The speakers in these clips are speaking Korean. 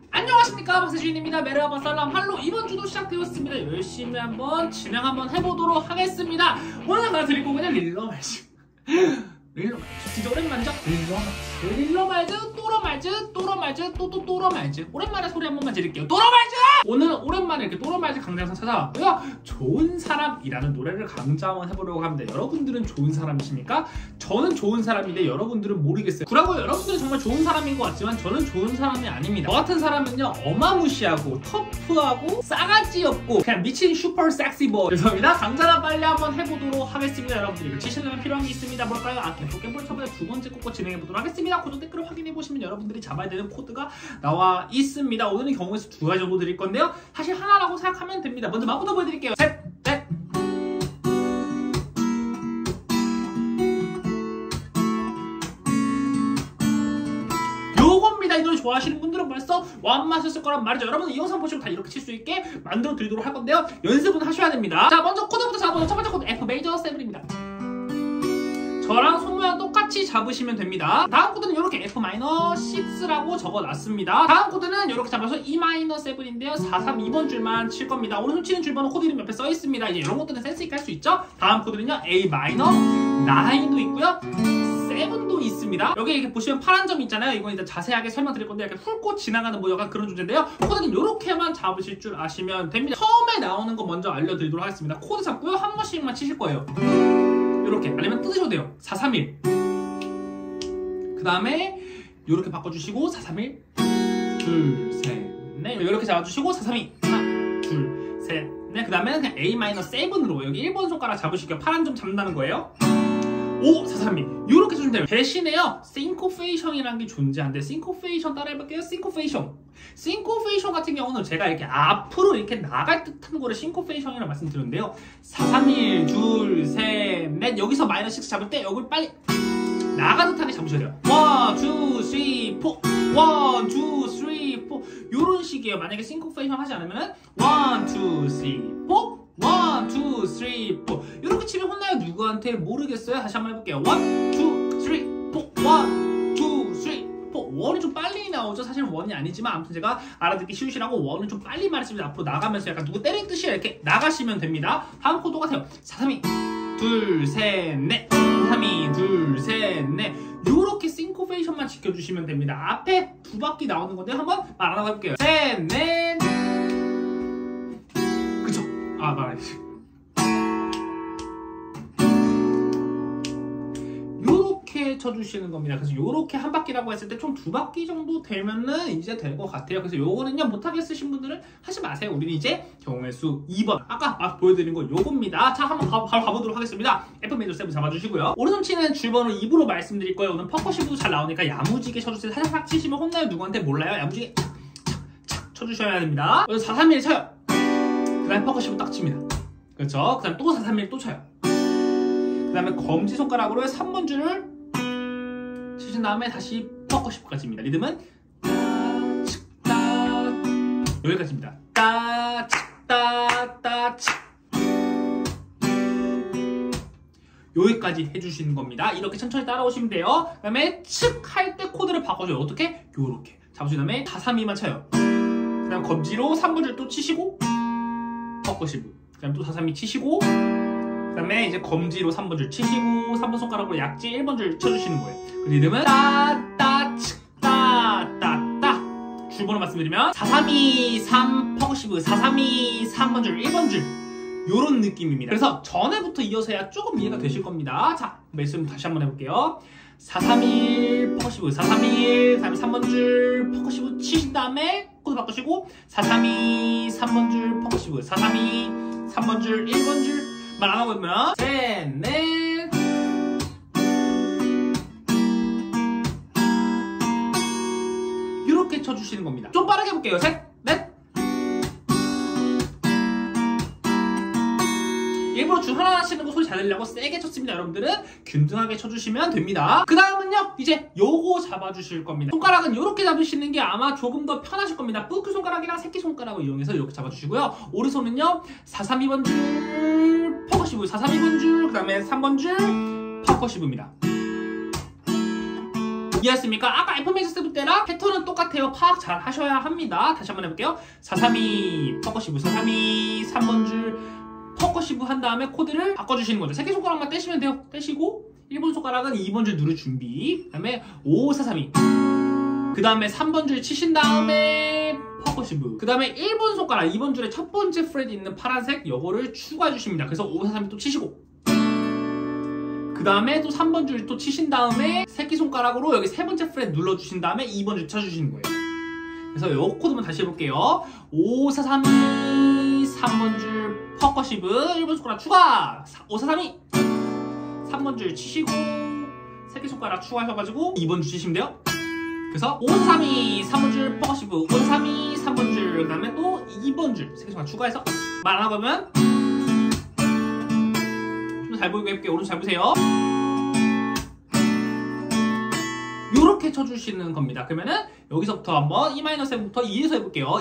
안녕하십니까, 박세주인입니다. 메르하바 살람 할로. 이번 주도 시작되었습니다. 열심히 한번 진행 한번 해보도록 하겠습니다. 오늘 하나 드릴 거군요. 릴러 말즈. 릴러 말즈 진짜 오랜만이죠? 릴러 말즈, 또러 말즈, 또러 말즈, 또러 말즈. 오랜만에 소리 한 번만 지를게요. 또러 말즈! 오늘 오랜만에 이렇게 또러 말즈 강좌 영상 찾아왔고요. 좋은 사람이라는 노래를 강좌 한번 해보려고 합니다. 여러분들은 좋은 사람이십니까? 저는 좋은 사람인데 여러분들은 모르겠어요. 그러고 여러분들은 정말 좋은 사람인 것 같지만 저는 좋은 사람이 아닙니다. 저 같은 사람은요, 어마무시하고 터프하고 싸가지 없고 그냥 미친 슈퍼 섹시보이. 죄송합니다. 강좌나 빨리 한번 해보도록 하겠습니다. 여러분들 이거 치시려면 필요한 게 있습니다. 뭘까요? 포켓볼 처음에 두 번째 코드 진행해보도록 하겠습니다. 코드 댓글을 확인해보시면 여러분들이 잡아야 되는 코드가 나와 있습니다. 오늘은 경우에서 두 가지 정도 드릴 건데요. 사실 하나라고 생각하면 됩니다. 먼저 맛부터 보여드릴게요. 셋, 넷. 요겁니다. 이 노래 좋아하시는 분들은 벌써 완맛이었을 거란 말이죠. 여러분 이 영상 보시면 다 이렇게 칠 수 있게 만들어 드리도록 할 건데요. 연습은 하셔야 됩니다. 자, 먼저 코드부터 잡아보죠. 첫 번째 코드 F 메이저 7입니다. 저랑 손 모양 똑같이 잡으시면 됩니다. 다음 코드는 이렇게 F-6라고 적어놨습니다. 다음 코드는 이렇게 잡아서 E-7인데요. 4, 3, 2번 줄만 칠 겁니다. 오늘 손 치는 줄번호 코드 이름 옆에 써있습니다. 이제 이런 것들은 센스있게 할 수 있죠. 다음 코드는요, A-9도 있고요. 7도 있습니다. 여기 이렇게 보시면 파란 점 있잖아요. 이건 이제 자세하게 설명드릴 건데 이렇게 훑고 지나가는 뭐 약간 그런 존재인데요. 코드는 이렇게만 잡으실 줄 아시면 됩니다. 처음에 나오는 거 먼저 알려드리도록 하겠습니다. 코드 잡고요. 한 번씩만 치실 거예요. 이렇게, 아니면 뜯으셔도 돼요. 4, 3, 1. 그 다음에 이렇게 바꿔주시고 4, 3, 1. 둘, 셋, 넷. 이렇게 잡아주시고 4, 3, 2. 하나, 둘, 셋, 넷. 그 다음에는 그냥 A-7으로 여기 1번 손가락 잡으실게요. 파란 점 잡는다는 거예요. 5, 4, 3, 2. 이렇게 쳐주면 돼요. 대신에요, 싱코페이션이라는 게 존재한데, 싱코페이션 따라해볼게요. 싱코페이션. 싱코페이션 같은 경우는 제가 이렇게 앞으로 이렇게 나갈 듯한 거를 싱코페이션이라고 말씀드렸는데요. 4, 3, 1, 둘, 셋, 넷. 여기서 마이너스 6 잡을 때 여기를 빨리 나가듯하게 잡으셔야 돼요. 1, 2, 3, 4. 1, 2, 3, 4. 요런 식이에요. 만약에 싱코페이션 하지 않으면은 1, 2, 3, 4. 1, 2, 3, 4. 이렇게 치면 혼나요? 누구한테? 모르겠어요? 다시 한번 해볼게요. 1, 2, 3, 4. 1, 2, 3, 4. 1이 좀 빨리 나오죠? 사실 1이 아니지만 아무튼 제가 알아듣기 쉬우시라고 1을 좀 빨리 말했습니다. 앞으로 나가면서 약간 누구 때리듯이 이렇게 나가시면 됩니다. 다음 코드 같아요. 4, 3, 2, 둘, 셋, 넷. 4, 3, 2, 둘, 셋, 넷. 요렇게 싱코페이션만 지켜주시면 됩니다. 앞에 두 바퀴 나오는 건데 한번 말 안 하고 해볼게요. 셋, 넷. 그쵸? 아, 말해야지. 요렇게 쳐주시는 겁니다. 그래서 요렇게 한 바퀴라고 했을 때 총 두 바퀴 정도 되면은 이제 될 것 같아요. 그래서 요거는요, 못하게 쓰신 분들은 하지 마세요. 우리는 이제 경우의 수 2번. 아까 보여드린 거 요겁니다. 자, 한번 바로 가보도록 하겠습니다. F 메이저 7 잡아주시고요. 오른손 치는 줄번호 2부로 말씀드릴 거예요. 오늘 퍼커시브도 잘 나오니까 야무지게 쳐주세요. 살짝 치시면 혼나요? 누구한테? 몰라요? 야무지게 착착착 쳐주셔야 됩니다. 그래서 4, 3, 1 쳐요. 그 다음에 퍼커시브 딱 칩니다. 그렇죠? 그 다음에 또 4, 3, 1 또 쳐요. 그 다음에 검지손가락으로 3번 줄을 치신 다음에 다시 퍼커시브까지입니다. 리듬은 따, 여기까지입니다. 따, 따, 따, 여기까지 해주시는 겁니다. 이렇게 천천히 따라오시면 돼요. 그 다음에 측 할 때 코드를 바꿔줘요. 어떻게? 요렇게 잡으신 다음에 4, 3, 2만 쳐요. 그 다음 검지로 3번 줄 또 치시고 퍼커시브. 그 다음 또 4, 3, 2 치시고, 그 다음에 이제 검지로 3번 줄 치시고 3번 손가락으로 약지 1번 줄 쳐주시는 거예요. 그 리듬은 따, 따, 칙, 따, 따, 따. 줄번호 말씀드리면 4, 3, 2, 3 퍼커시브, 4, 3, 2, 3번 줄, 1번 줄, 요런 느낌입니다. 그래서 전에부터 이어서 해야 조금 이해가 되실 겁니다. 자, 말씀 다시 한번 해볼게요. 4, 3, 1 퍼커시브, 4, 3, 1, 그 다음에 3번 줄 퍼커시브 치신 다음에 코드 바꾸시고 4, 3, 2, 3번 줄 퍼커시브, 4, 3, 2, 3번 줄, 1번 줄 말 안 하고 있으면 셋, 넷. 이렇게 쳐주시는 겁니다. 좀 빠르게 해볼게요. 셋, 넷. 일부러 줄 하나 치는 거 소리 잘 들리려고 세게 쳤습니다. 여러분들은 균등하게 쳐주시면 됩니다. 그 다음은요, 이제 요거 잡아주실 겁니다. 손가락은 이렇게 잡으시는 게 아마 조금 더 편하실 겁니다. 뿌크 손가락이랑 새끼손가락을 이용해서 이렇게 잡아주시고요. 오른손은요, 4, 3, 2번 줄 퍼커시브, 4, 3, 2번 줄, 그 다음에 3번 줄 퍼커시브입니다. 이해했습니까? 아까 F 메이저 세븐 때랑 패턴은 똑같아요. 파악 잘 하셔야 합니다. 다시 한번 해볼게요. 432 퍼커시브 432 3번 줄 퍼커시브 한 다음에 코드를 바꿔주시는 거죠. 새끼손가락만 떼시면 돼요. 떼시고 1번 손가락은 2번 줄 누를 준비. 그 다음에 5 4 3 2 그 다음에 3번 줄 치신 다음에 퍼커시브. 그 다음에 1번 손가락 2번 줄에 첫 번째 프렛이 있는 파란색 요거를 추가해 주십니다. 그래서 5 4 3 2 또 치시고, 그 다음에 또 3번 줄 또 치신 다음에 새끼손가락으로 여기 세 번째 프렛 눌러주신 다음에 2번 줄 쳐주시는 거예요. 그래서 요 코드만 다시 해볼게요. 5 4 3 2 3번 줄 퍼커시브 1번 손가락 추가 5 4 3 2 3번 줄 치시고 새끼손가락 추가하셔가지고 2번 줄 치시면 돼요. 그래서 5 4 3 2 3번 줄 퍼커시브 5 4 3 2 3번 줄 그 다음에 또 2번 줄 새끼손가락 추가해서 말 안 하고 하면 좀 잘 보이게 해볼게요. 오른쪽 잘 보세요. 요렇게 쳐주시는 겁니다. 그러면은 여기서부터 한번 E-7부터 이어서 해볼게요.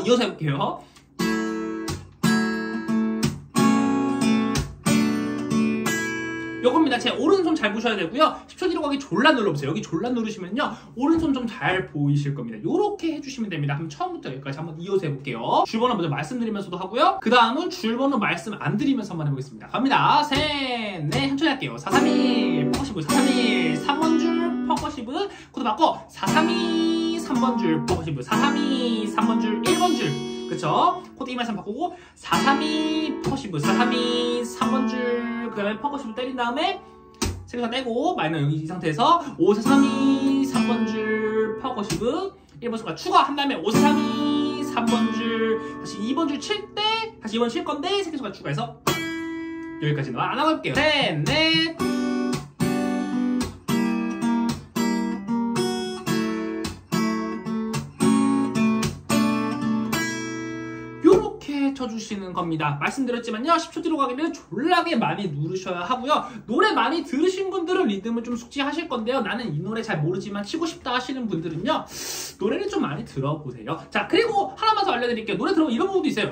요겁니다. 제 오른손 잘 보셔야 되고요. 10초 뒤로 가기 졸라 눌러보세요. 여기 졸라 누르시면요 오른손 좀 잘 보이실 겁니다. 요렇게 해주시면 됩니다. 그럼 처음부터 여기까지 한번 이어서 해볼게요. 줄번호 먼저 말씀드리면서도 하고요. 그 다음은 줄번호 말씀 안 드리면서 한번 해보겠습니다. 갑니다. 셋, 넷, 천천히 할게요. 4 3 2 퍼커시브 4 3 2 3번 줄 퍼커시브 코드 바꿔 4 3 2 3번 줄 퍼커시브 4 3 2 3번 줄 1번 줄 그쵸? 코드 이말씀 바꾸고 4 3 2 퍼커시브 4 3 2 3번 줄 그 다음에 퍼커시브 때린 다음에 세개서 떼고 마이너 여기 이 상태에서 5 4 3 2 3번 줄 퍼커시브 1번 손가락 추가 한 다음에 5 4 3 2 3번 줄 다시 2번 줄 칠 때 다시 2번 칠 건데 세개 손가락 추가해서 여기까지 안 하고 할게요. 셋, 넷 쳐주시는 겁니다. 말씀드렸지만요 10초 뒤로 가기는 졸라게 많이 누르셔야 하고요. 노래 많이 들으신 분들은 리듬을 좀 숙지하실 건데요. 나는 이 노래 잘 모르지만 치고 싶다 하시는 분들은요 노래를 좀 많이 들어보세요. 자, 그리고 하나만 더 알려드릴게요. 노래 들어보면 이런 부분도 있어요.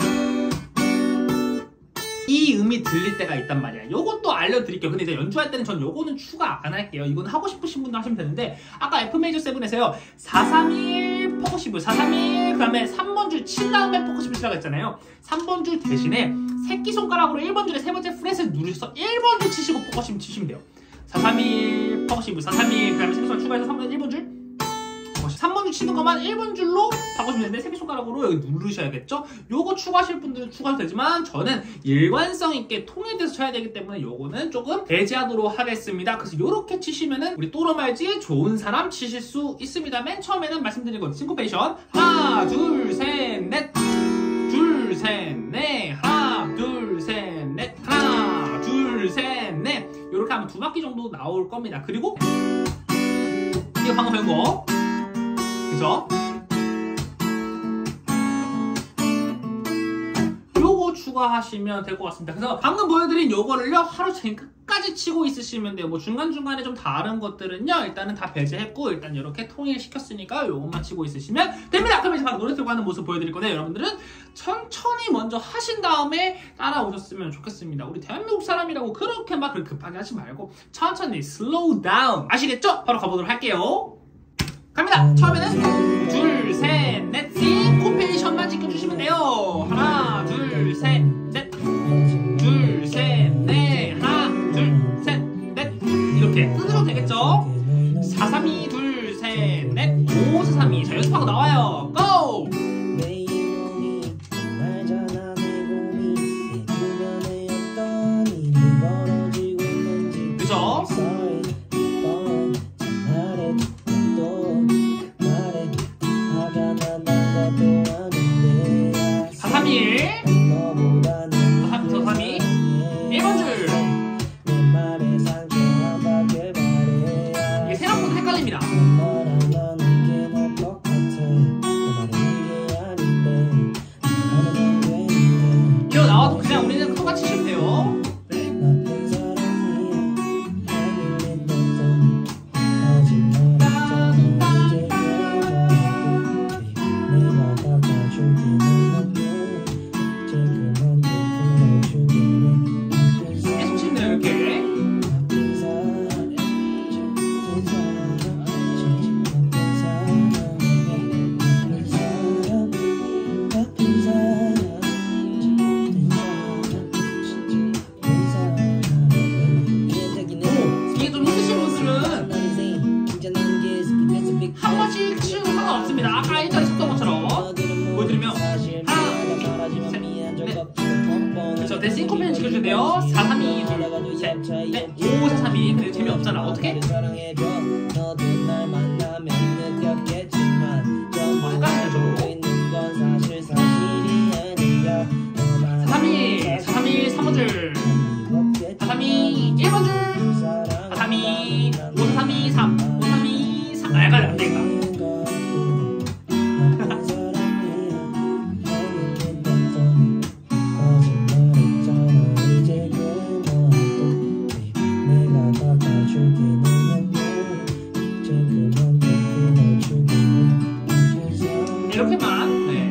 이 음이 들릴 때가 있단 말이야. 요것도 알려드릴게요. 근데 이제 연주할 때는 전 요거는 추가 안 할게요. 이건 하고 싶으신 분도 하시면 되는데 아까 F 메이저 7에서요 4 3 1 퍼커시브 4 3 1 그 다음에 3번 줄 친 다음에 퍼커시브 치라고 했잖아요. 3번 줄 대신에 새끼손가락으로 1번 줄의 세 번째 프렛을 누르셔서 1번 줄 치시고 퍼커시브 치시면 돼요. 4 3 1 퍼커시브 4 3 1 그 다음에 새끼손가락 추가해서 3번 1번 줄 3번 줄 치는 것만 1번 줄로 바꿔주면 되는데 새끼손가락으로 여기 누르셔야겠죠? 요거 추가하실 분들은 추가해도 되지만 저는 일관성 있게 통일돼서 쳐야 되기 때문에 요거는 조금 배제하도록 하겠습니다. 그래서 요렇게 치시면은 우리 또로말지의 좋은 사람 치실 수 있습니다. 맨 처음에는 말씀드린 건 싱코페이션 하나 둘 셋 넷 둘 셋 넷 하나 둘 셋 넷 하나 둘 셋 넷 요렇게 하면 2바퀴 정도 나올 겁니다. 그리고 이거 방금 배운 거 그죠? 요거 추가하시면 될 것 같습니다. 그래서 방금 보여드린 요거를요 하루 종일 끝까지 치고 있으시면 돼요. 뭐 중간중간에 좀 다른 것들은요 일단은 다 배제했고 일단 이렇게 통일시켰으니까 요것만 치고 있으시면 됩니다. 그럼 이제 바로 노래 들고 하는 모습 보여드릴 건데 여러분들은 천천히 먼저 하신 다음에 따라오셨으면 좋겠습니다. 우리 대한민국 사람이라고 그렇게 막 급하게 하지 말고 천천히 슬로우 다운 아시겠죠? 바로 가보도록 할게요. 갑니다. 처음에는 둘, 셋, 넷, 싱코페이션만 지켜주시면 돼요. 하나, 둘, 셋, 넷, 둘, 셋, 넷, 하나, 둘, 셋, 넷 이렇게 끊으셔도 되겠죠? 4, 3, 2, 둘, 셋, 넷, 5, 4, 3, 2 자, 연습하고 나와요. 고! 그죠? 하이터를 쳤던 것처럼 보여드리면 하나, 셋, 넷. 그렇죠. 데싱코펜 지켜주셔야 돼요. 4, 3, 2, 2, 셋, 넷, 5, 4, 3, 2. 근데 재미없잖아. 어떻게? 헷갈리죠. 432, 432, 3번줄 432, 1번줄 432, 532, 3 532, 3 헷갈려 안되겠다. 이렇게만. 네.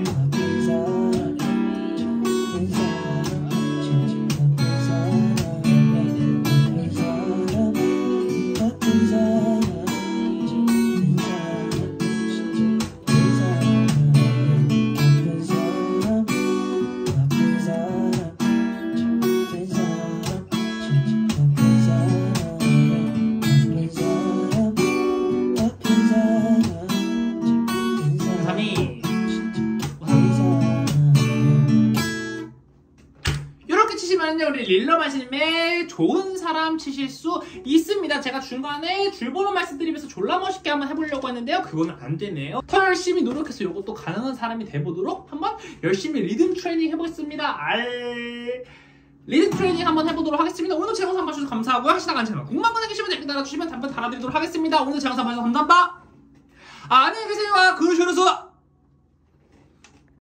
이렇게 치시면요 우리 릴러마신님의 좋은 사람 치실 수 있습니다. 제가 중간에 줄번호 말씀드리면서 졸라 멋있게 한번 해보려고 했는데요, 그거는 안 되네요. 더 열심히 노력해서 이것도 가능한 사람이 돼보도록 한번 열심히 리듬 트레이닝 해보겠습니다. 리듬 트레이닝 한번 해보도록 하겠습니다. 오늘도 제 영상 봐주셔서 감사하고요. 시나간 채널 궁금한 계시면 댓글 달아주시면 답변 달아드리도록 하겠습니다. 오늘도 제 영상 봐주셔서 감사합니다. 안녕히 계세요. 그러셔서